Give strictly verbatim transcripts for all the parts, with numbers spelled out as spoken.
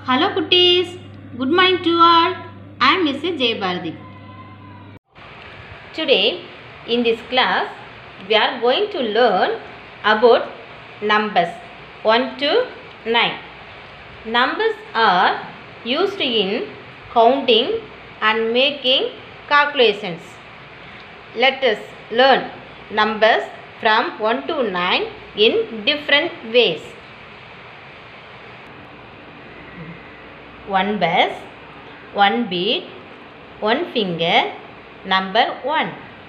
Hello Kutties, good morning to all. I am Missus Jayabharati. Today in this class we are going to learn about numbers one to nine. Numbers are used in counting and making calculations. Let us learn numbers from one to nine in different ways. One bus, one bead, one finger, number one.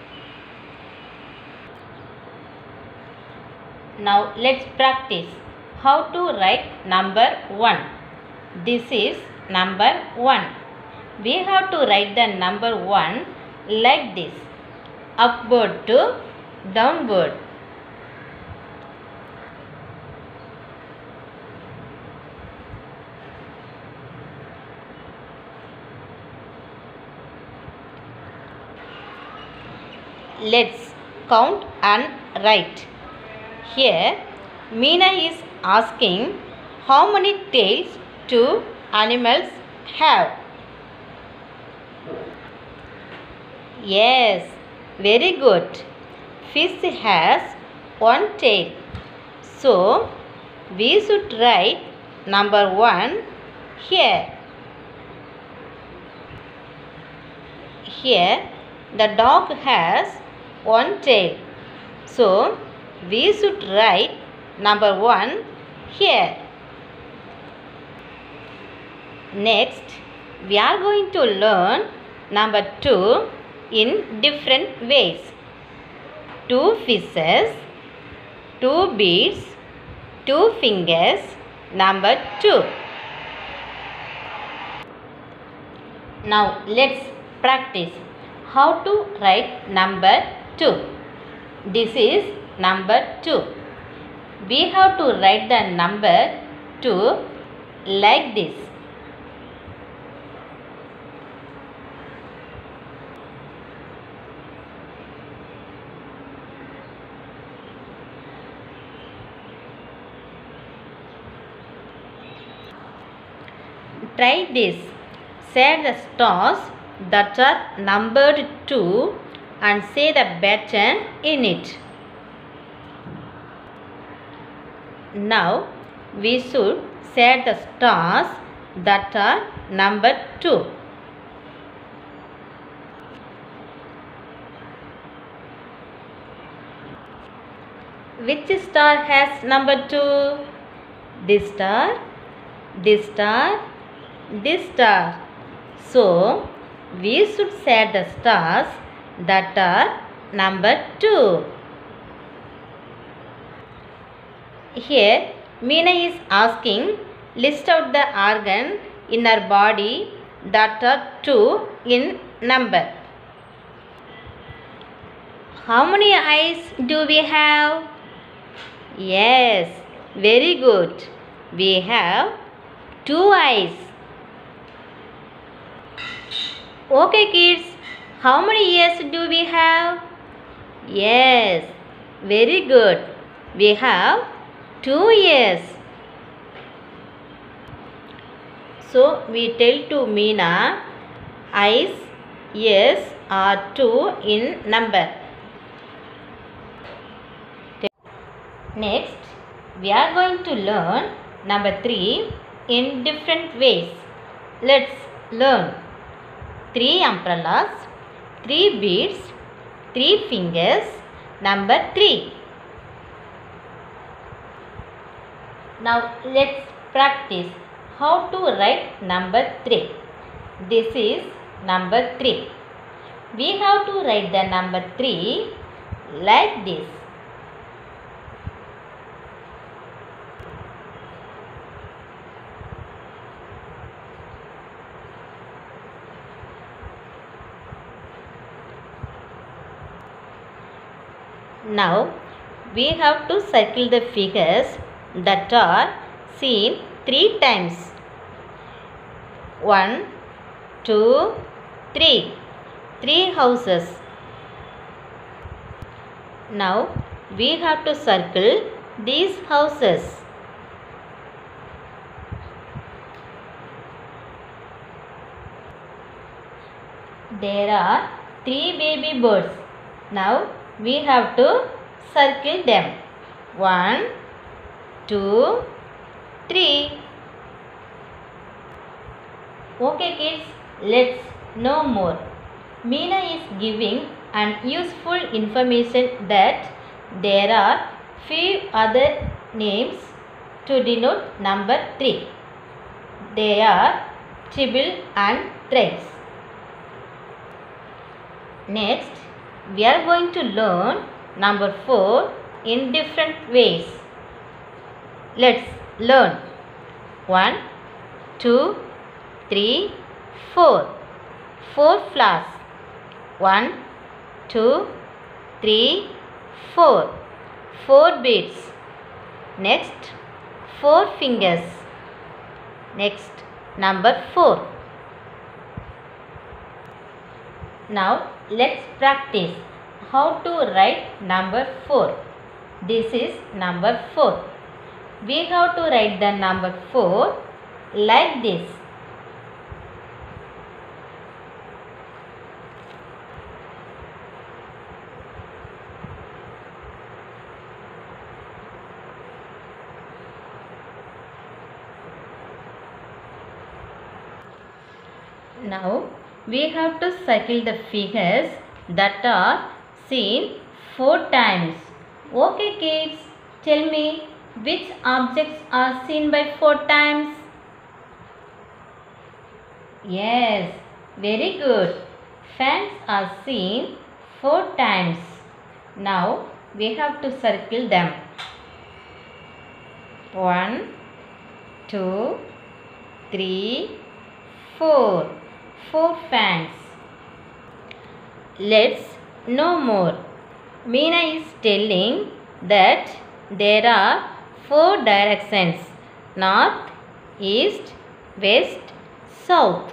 Now let's practice how to write number one. This is number one. We have to write the number one like this, upward to downward. Let's count and write. Here Meena is asking how many tails two animals have. Yes, very good. Fish has one tail. So we should write number one here. Here the dog has one tail. So we should write number one here. Next, we are going to learn number two in different ways. Two fishes, two beads, two fingers, number two. Now let's practice how to write number two. This is number two. We have to write the number two like this. Try this. Say the stars that are numbered two and say the pattern in it. Now we should say the stars that are numbered two. Which star has number two? This star, this star, this star. So we should say the stars that are number two. Here Meena is asking, list out the organ in our body that are two in number. How many eyes do we have? Yes, very good. We have two eyes. Okay kids, how many ears do we have? Yes, very good. We have two ears. So we tell to Meena, eyes, ears are two in number. Next, we are going to learn number three in different ways. Let's learn. Three umbrellas, three beads, three fingers, number three. Now let's practice how to write number three. This is number three. We have to write the number three like this. Now we have to circle the figures that are seen three times. One, two, three. Three houses. Now we have to circle these houses. there are three baby birds. Now we have to circle them. One, two, three. Okay kids, let's know more. Meena is giving an useful information that there are few other names to denote number three. They are triple and thrice. Next, we are going to learn number four in different ways. Let's learn. One, two, three, four. Four flowers. One, two, three, four. Four beads. Next, four fingers. Next, number four. Now, let's practice how to write number four. This is number four. We have to write the number four like this. Now, we have to circle the figures that are seen four times. Okay kids, tell me which objects are seen by four times? Yes, very good. Fans are seen four times. Now, we have to circle them. One, two, three, four. Four fans. Let's know more. Meena is telling that there are four directions: north, east, west, south.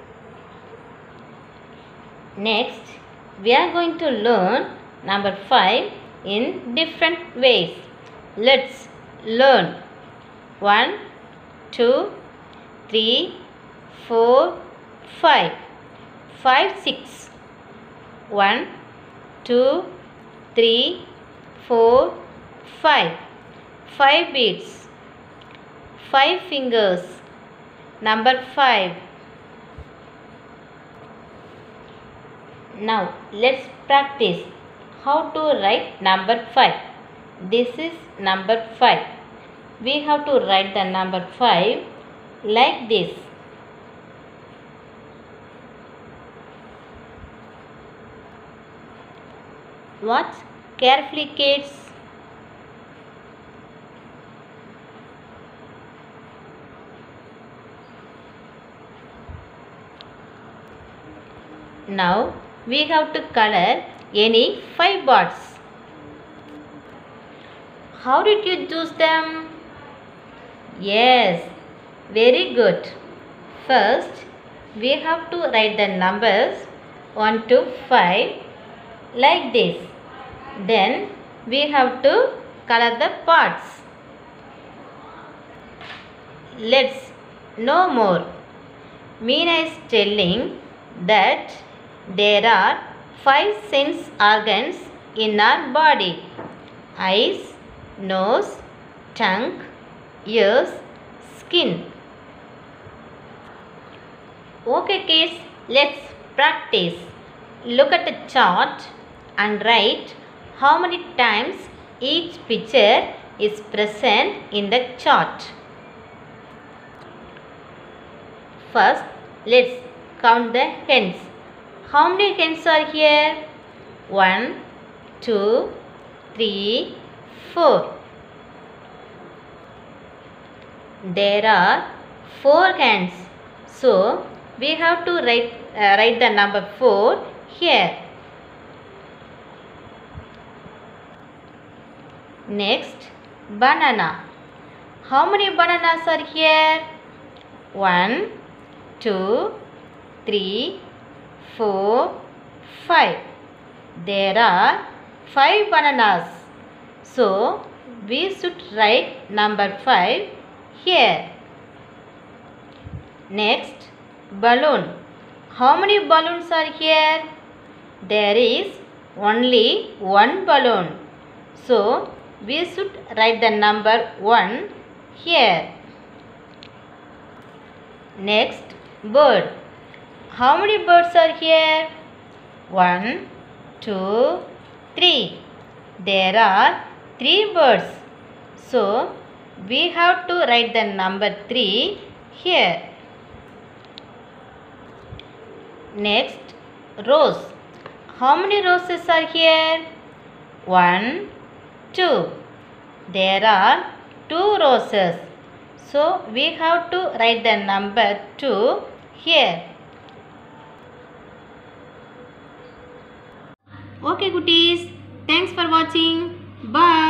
Next, we are going to learn number five in different ways. Let's learn. One, two, three, four, five. Five, six. One, two, three, four, five. Five beads. Five fingers. Number five. Now let's practice how to write number five. This is number five. We have to write the number five like this. Watch carefully kids. Now we have to color any five birds. How did you choose them? Yes, very good. First, we have to write the numbers one to five like this. Then we have to color the parts. Let's know more. Meena is telling that there are five sense organs in our body: eyes, nose, tongue, ears, skin. Okay kids, let's practice. Look at the chart and write how many times each picture is present in the chart. First, let's count the hens. How many hens are here? One, two, three, four. There are four hens. So, we have to write, uh, write the number four here. Next, banana. How many bananas are here? One, two, three, four, five. There are five bananas. So, we should write number five here. Next, balloon. How many balloons are here? There is only one balloon. So, we should write the number one here. Next, bird. How many birds are here? One, two, three. There are three birds. So, we have to write the number three here. Next, rose. How many roses are here? One, two. There are two roses. So, we have to write the number two here. Okay, cuties. Thanks for watching. Bye.